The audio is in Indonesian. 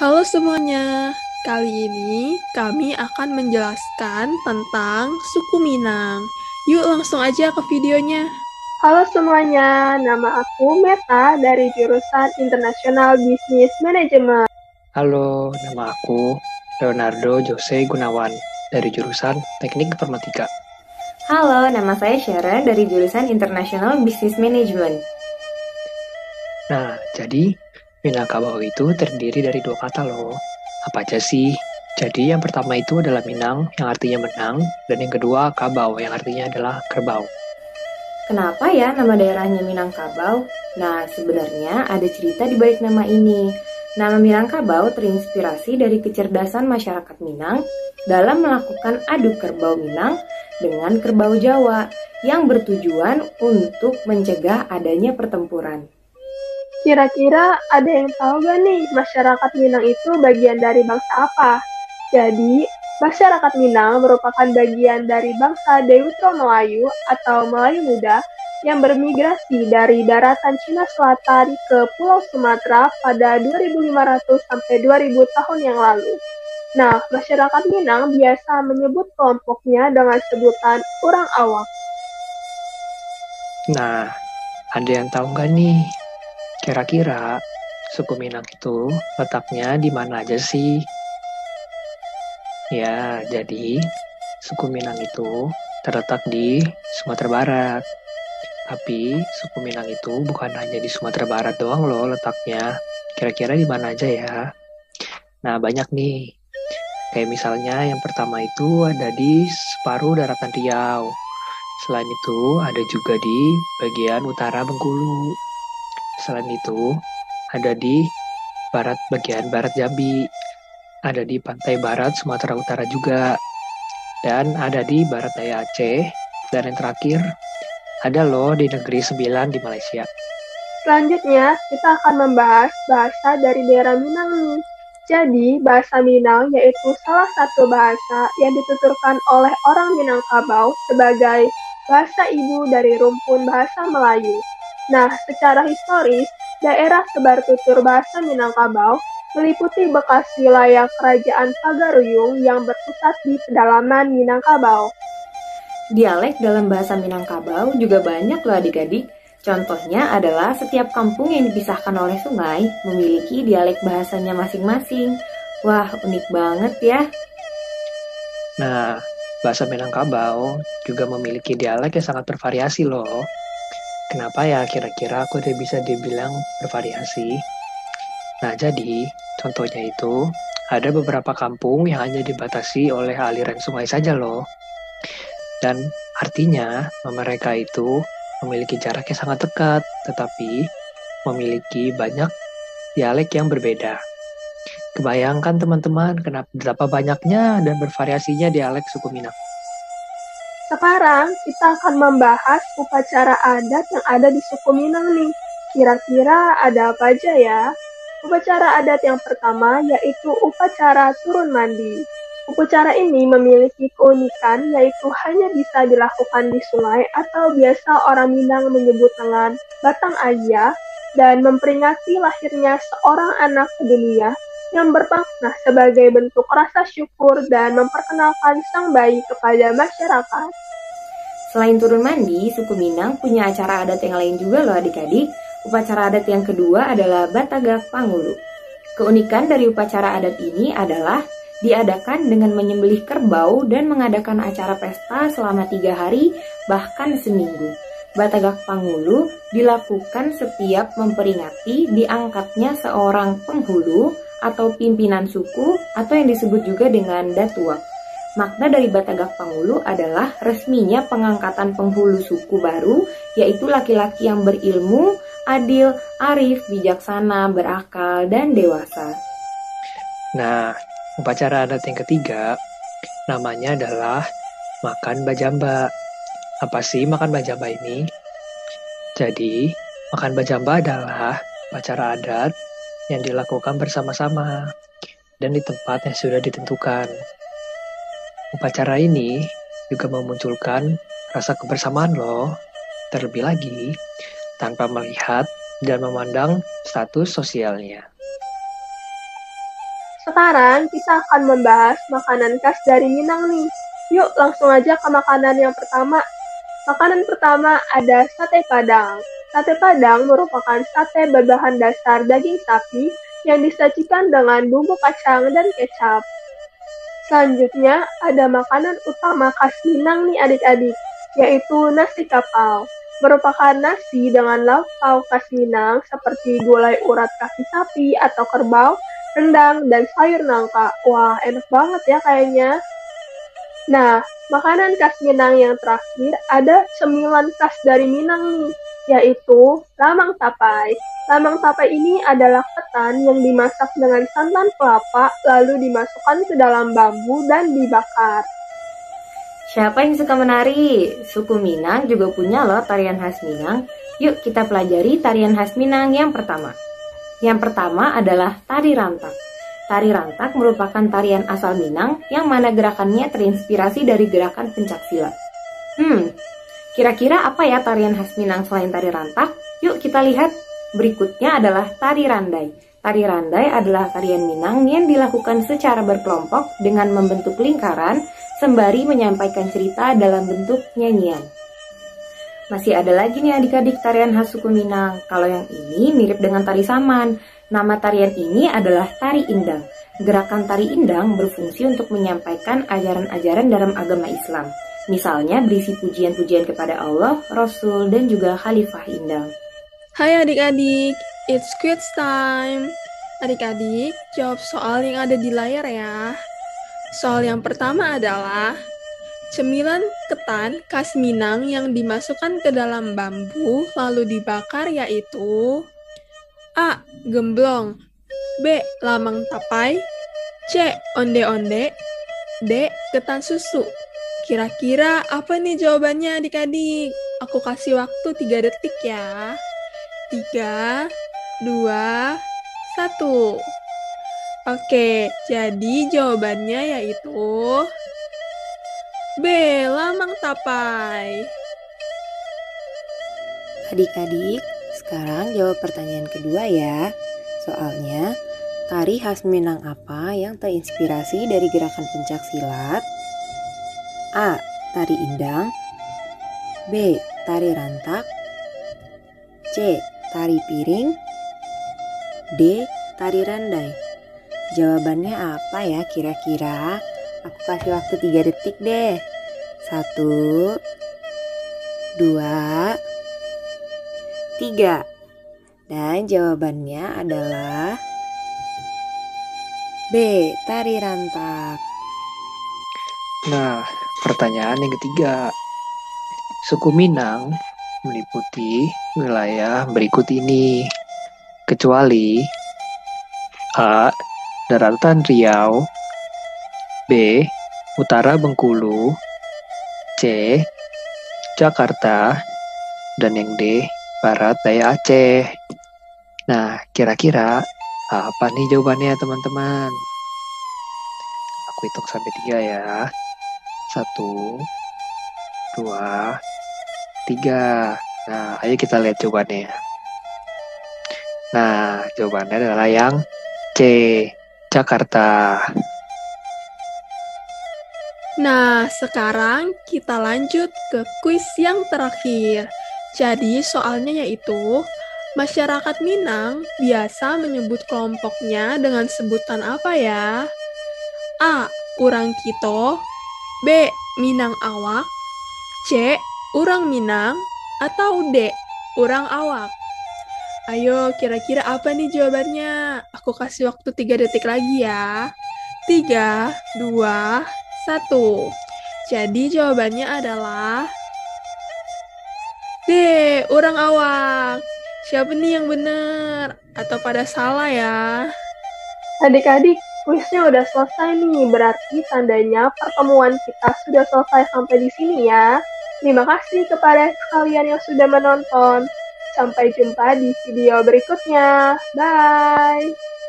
Halo semuanya, kali ini kami akan menjelaskan tentang suku Minang. Yuk langsung aja ke videonya. Halo semuanya, nama aku Meta dari jurusan International Business Management. Halo, nama aku Leonardo Jose Gunawan dari jurusan Teknik Informatika. Halo, nama saya Sharon dari jurusan International Business Management. Nah, jadi Minangkabau itu terdiri dari dua kata loh. Apa aja sih? Jadi yang pertama itu adalah Minang yang artinya menang, dan yang kedua Kabau yang artinya adalah kerbau. Kenapa ya nama daerahnya Minangkabau? Nah, sebenarnya ada cerita di balik nama ini. Nama Minangkabau terinspirasi dari kecerdasan masyarakat Minang dalam melakukan adu kerbau Minang dengan kerbau Jawa yang bertujuan untuk mencegah adanya pertempuran. Kira-kira ada yang tahu gak nih masyarakat Minang itu bagian dari bangsa apa? Jadi, masyarakat Minang merupakan bagian dari bangsa Deutero Melayu atau Melayu Muda yang bermigrasi dari daratan Cina Selatan ke Pulau Sumatera pada 2500 sampai 2000 tahun yang lalu. Nah, masyarakat Minang biasa menyebut kelompoknya dengan sebutan orang awak. Nah, ada yang tahu nggak nih? Kira-kira suku Minang itu letaknya di mana aja sih? Ya, jadi suku Minang itu terletak di Sumatera Barat. Tapi suku Minang itu bukan hanya di Sumatera Barat doang loh letaknya. Kira-kira di mana aja ya? Nah, banyak nih. Kayak misalnya yang pertama itu ada di separuh daratan Riau. Selain itu ada juga di bagian utara Bengkulu. Selain itu ada di bagian barat Jambi. Ada di pantai barat Sumatera Utara juga. Dan ada di barat daya Aceh. Dan yang terakhir ada loh di Negeri Sembilan di Malaysia. Selanjutnya, kita akan membahas bahasa dari daerah Minang nih. Jadi, bahasa Minang yaitu salah satu bahasa yang dituturkan oleh orang Minangkabau sebagai bahasa ibu dari rumpun bahasa Melayu. Nah, secara historis, daerah sebar tutur bahasa Minangkabau meliputi bekas wilayah kerajaan Pagaruyung yang berpusat di pedalaman Minangkabau. Dialek dalam bahasa Minangkabau juga banyak loh adik-adik. Contohnya adalah setiap kampung yang dipisahkan oleh sungai memiliki dialek bahasanya masing-masing. Wah, unik banget ya. Nah, bahasa Minangkabau juga memiliki dialek yang sangat bervariasi loh. Kenapa ya kira-kira aku udah bisa dibilang bervariasi? Nah, jadi contohnya itu ada beberapa kampung yang hanya dibatasi oleh aliran sungai saja loh. Dan artinya mereka itu memiliki jarak yang sangat dekat, tetapi memiliki banyak dialek yang berbeda. Kebayangkan teman-teman berapa banyaknya dan bervariasinya dialek suku Minang. Sekarang kita akan membahas upacara adat yang ada di suku Minang nih. Kira-kira ada apa aja ya? Upacara adat yang pertama yaitu upacara turun mandi. Upacara ini memiliki keunikan yaitu hanya bisa dilakukan di sungai atau biasa orang Minang menyebut dengan batang ayah dan memperingati lahirnya seorang anak ke dunia yang bermakna sebagai bentuk rasa syukur dan memperkenalkan sang bayi kepada masyarakat. Selain turun mandi, suku Minang punya acara adat yang lain juga loh adik-adik. Upacara adat yang kedua adalah Batagak Pangulu. Keunikan dari upacara adat ini adalah diadakan dengan menyembelih kerbau dan mengadakan acara pesta selama 3 hari, bahkan seminggu. Batagak Pangulu dilakukan setiap memperingati diangkatnya seorang penghulu atau pimpinan suku atau yang disebut juga dengan Datuak. Makna dari Batagak Pangulu adalah resminya pengangkatan penghulu suku baru, yaitu laki-laki yang berilmu, adil, arif, bijaksana, berakal, dan dewasa. Nah, upacara adat yang ketiga namanya adalah makan bajamba. Apa sih makan bajamba ini? Jadi, makan bajamba adalah upacara adat yang dilakukan bersama-sama dan di tempat yang sudah ditentukan. Upacara ini juga memunculkan rasa kebersamaan loh, terlebih lagi tanpa melihat dan memandang status sosialnya. Sekarang kita akan membahas makanan khas dari Minang nih. Yuk langsung aja ke makanan yang pertama. Makanan pertama ada sate Padang. Sate Padang merupakan sate berbahan dasar daging sapi yang disajikan dengan bumbu kacang dan kecap. Selanjutnya ada makanan utama khas Minang nih adik-adik, yaitu nasi kapau. Merupakan nasi dengan lauk pauk khas Minang seperti gulai urat kaki sapi atau kerbau, rendang, dan sayur nangka. Wah, enak banget ya kayaknya. Nah, makanan khas Minang yang terakhir ada cemilan khas dari Minang nih, yaitu lamang tapai. Lamang tapai ini adalah ketan yang dimasak dengan santan kelapa, lalu dimasukkan ke dalam bambu dan dibakar. Siapa yang suka menari? Suku Minang juga punya loh tarian khas Minang. Yuk kita pelajari tarian khas Minang yang pertama. Yang pertama adalah tari rantak. Tari rantak merupakan tarian asal Minang yang mana gerakannya terinspirasi dari gerakan pencaksilat. Kira-kira apa ya tarian khas Minang selain tari rantak? Yuk kita lihat. Berikutnya adalah tari randai. Tari randai adalah tarian Minang yang dilakukan secara berkelompok dengan membentuk lingkaran sembari menyampaikan cerita dalam bentuk nyanyian. Masih ada lagi nih adik-adik tarian khas suku Minang. Kalau yang ini mirip dengan tari saman. Nama tarian ini adalah tari indang. Gerakan tari indang berfungsi untuk menyampaikan ajaran-ajaran dalam agama Islam. Misalnya berisi pujian-pujian kepada Allah, Rasul, dan juga Khalifah Indang. Hai adik-adik, it's quiz time. Adik-adik, jawab soal yang ada di layar ya. Soal yang pertama adalah cemilan ketan khas Minang yang dimasukkan ke dalam bambu lalu dibakar yaitu A. Gemblong, B. Lamang tapai, C. Onde-onde, D. Ketan susu. Kira-kira apa nih jawabannya adik-adik? Aku kasih waktu 3 detik ya. 3, 2, 1. Oke, jadi jawabannya yaitu B. Lamang tapai. Adik-adik, sekarang jawab pertanyaan kedua ya. Soalnya, tari khas Minang apa yang terinspirasi dari gerakan pencaksilat? A. Tari indang, B. Tari rantak, C. Tari piring, D. Tari randai. Jawabannya apa ya kira-kira? Aku kasih waktu 3 detik deh. 1, 2, 3. Dan jawabannya adalah B. Tari rantak. Nah, pertanyaan yang ketiga. Suku Minang meliputi wilayah berikut ini, kecuali A. Daratan Riau, B. Utara Bengkulu, C. Jakarta, dan yang D. Barat Daya Aceh. Nah, kira-kira apa nih jawabannya teman-teman? Aku hitung sampai 3 ya. 1, 2, 3. Nah, ayo kita lihat jawabannya. Nah, jawabannya adalah yang C. Jakarta. Nah, sekarang kita lanjut ke kuis yang terakhir. Jadi, soalnya yaitu, masyarakat Minang biasa menyebut kelompoknya dengan sebutan apa ya? A. Urang Kito, B. Minang Awak, C. Urang Minang, atau D. Urang Awak. Ayo, kira-kira apa nih jawabannya? Aku kasih waktu 3 detik lagi ya. 3, 2, 1. Jadi jawabannya adalah D. Urang Awak. Siapa nih yang benar? Atau pada salah ya? Adik-adik, kuisnya udah selesai nih, berarti tandanya pertemuan kita sudah selesai sampai di sini ya. Terima kasih kepada kalian yang sudah menonton. Sampai jumpa di video berikutnya. Bye!